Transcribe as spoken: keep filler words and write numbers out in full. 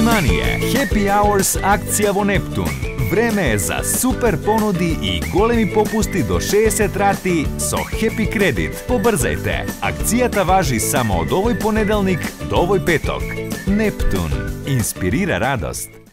Внимание! Happy Hours акција во Нептун. Време е за супер понуди и големи попусти до шеесет рати со Happy Credit. Побрзајте! Акцијата важи само од овој понеделник до овој петок. Нептун. Инспирира радост.